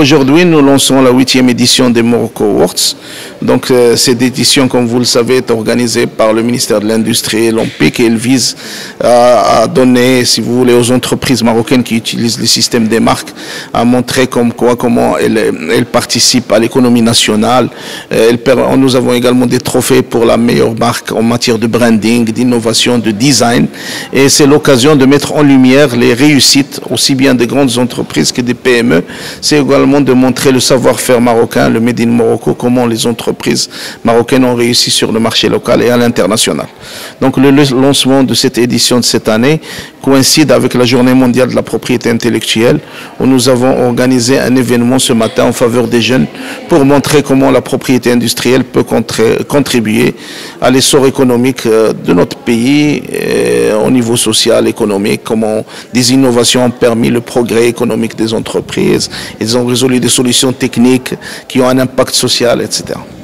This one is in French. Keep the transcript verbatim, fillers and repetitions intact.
aujourd'hui, nous lançons la huitième édition des Morocco Awards. Donc euh, cette édition, comme vous le savez, est organisée par le ministère de l'Industrie et l'Olympique et elle vise à, à donner, si vous voulez, aux entreprises marocaines qui utilisent le système des marques, à montrer comme quoi, comment elles, elles participent à l'économie nationale. Elles, nous avons également des trophées pour la meilleure marque en matière de branding, d'innovation, de design. Et c'est l'occasion de mettre en lumière les réussites, aussi bien des grandes entreprises que des P M E. C'est également de montrer le savoir-faire marocain, le Made in Morocco, comment les entreprises marocaines ont réussi sur le marché local et à l'international. Donc le lancement de cette édition de cette année coïncide avec la Journée mondiale de la propriété intellectuelle où nous avons organisé un événement ce matin en faveur des jeunes pour montrer comment la propriété industrielle peut contribuer à l'essor économique de notre pays au niveau social, économique, comment des innovations ont permis le progrès économique des entreprises, ils ont résolu des solutions techniques qui ont un impact social, et cetera.